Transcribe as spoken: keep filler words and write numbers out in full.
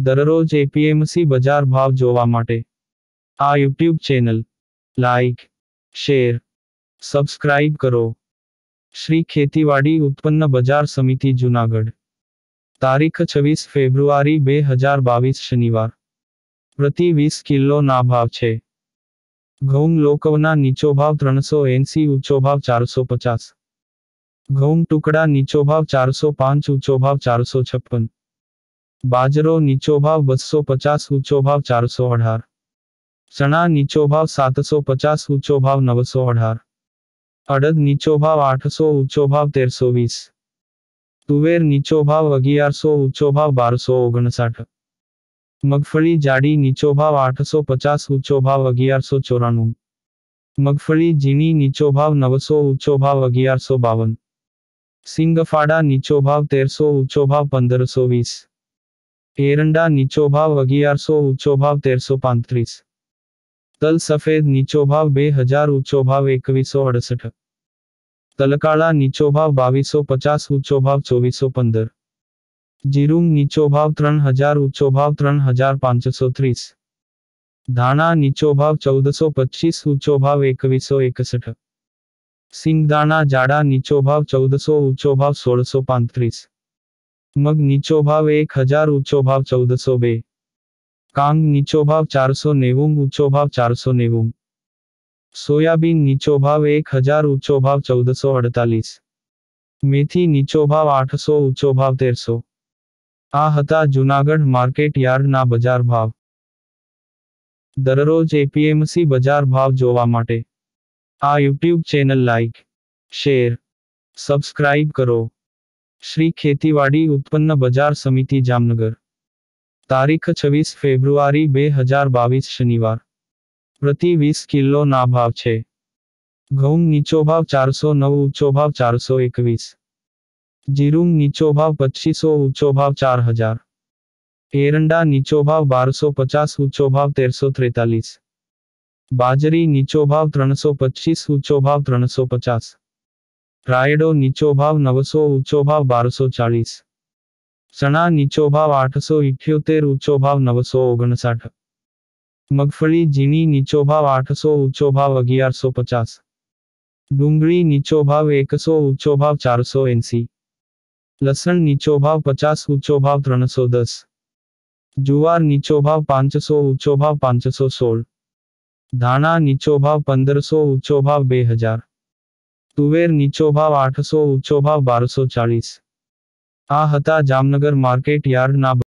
દરરોજ એપીએમસી બજાર ભાવ જોવા માટે આ YouTube channel like, share, subscribe કરો. શ્રી ખેતીવાડી ઉત્પન્ન બજાર સમિતિ જૂનાગઢ. તારીખ છવ્વીસ ફેબ્રુઆરી બે હજાર બાવીસ શનિવાર. પ્રતિ વીસ કિલોના ભાવ છે. ઘઉં લોકવના નીચો ભાવ ત્રણસો એંસી, ઊંચો ભાવ ચારસો પચાસ. ઘઉં ટુકડા નીચો ભાવ ચારસો પાંચ, ઊંચો ભાવ ચારસો છપ્પન. બાજરો નીચો ભાવ બસો પચાસ, ઊંચો ભાવ ચારસો અઢાર. ચણા નીચો ભાવ સાતસો પચાસ, ઊંચો ભાવ નવસો અઢાર. અડદ નીચો ભાવ આઠસો, ઊંચો ભાવ તેરસો વીસ. તુવેર નીચો ભાવ અગિયારસો, ઊંચો ભાવ બારસો ઓગણસાઠ. મગફળી જાડી નીચો ભાવ આઠસો પચાસ, ઊંચો ભાવ અગિયારસો ચોરાણું. મગફળી ઝીણી નીચો ભાવ નવસો, ઊંચો ભાવ અગિયારસો બાવન. સિંગફાડા નીચો ભાવ તેરસો, ઊંચો ભાવ પંદરસો વીસ. એરંડા નીચો ભાવ અગિયારસો, ઊંચો ભાવ તેરસો પાંત્રીસ. તલ સફેદ નીચો ભાવ બે હજાર, ઊંચો ભાવ એકવીસો અડસઠ. તલકાળા નીચો ભાવ બાવીસો પચાસ, ઊંચો ભાવ ચોવીસો પંદર. જીરું નીચો ભાવ ત્રણ હજાર, ઊંચો ભાવ ત્રણ હજાર પાંચસો ત્રીસ. ધાણા નીચો ભાવ ચૌદસો પચીસ, ઊંચો ભાવ એકવીસો એકસઠ. સિંગદાણા જાડા નીચો ભાવ ચૌદસો, ઊંચો ભાવ સોળસો પાંત્રીસ. મગ નીચો ભાવ એક હજાર, ઊંચો ભાવ ચૌદસો બે. કાંગ નીચો ભાવ ચારસો નેવું, ઊંચો ભાવ ચારસો નેવું. સોયાબીન નીચો ભાવ એક હજાર, ઊંચો ભાવ ચૌદસો અડતાલીસ. મેથી નીચો ભાવ આઠસો, ઊંચો ભાવ તેરસો. આ હતા જૂનાગઢ માર્કેટ યાર્ડના બજાર ભાવ. દરરોજ એપીએમસી બજાર ભાવ જોવા માટે આ YouTube channel like, share, subscribe કરો. શ્રી ખેતીવાડી ઉત્પન્ન બજાર સમિતિ જામનગર. તારીખ છવ્વીસ ફેબ્રુઆરી બે હજાર બાવીસ શનિવાર. પ્રતિ વીસ કિલોના ભાવ છે. ઘઉં નીચો ભાવ ચારસો નવ, ઊંચો ભાવ ચારસો એકવીસ. જીરું નીચો ભાવ પચીસો, ઊંચો ભાવ ચાર હજાર. એરંડા નીચો ભાવ બારસો પચાસ, ઊંચો ભાવ તેરસો ત્રેતાલીસ. બાજરી નીચો ભાવ ત્રણસો પચીસ, ઊંચો ભાવ ત્રણસો પચાસ. રાયડો નીચો ભાવ નવસો, ઊંચો ભાવ બારસો ચાલીસ. ચણા નીચો ભાવ આઠસો ઇઠ્યોતેર, ઊંચો ભાવ નવસો ઓગણસાઠ. મગફળી ઝીણી નીચો ભાવ આઠસો, ઊંચો ભાવ અગિયારસો પચાસ. ડુંગળી નીચો ભાવ એકસો, ઊંચો ભાવ ચારસો એંસી. લસણ નીચો ભાવ પચાસ, ઊંચો ભાવ ત્રણસો દસ. જુવાર નીચો ભાવ પાંચસો, ઊંચો ભાવ પાંચસો સોળ. ધાણા નીચો ભાવ પંદરસો, ઊંચો ભાવ બે હજાર. તુવેર નીચો ભાવ આઠસો, ઊંચો ભાવ બારસો ચાલીસ. આ હતા જામનગર માર્કેટ યાર્ડના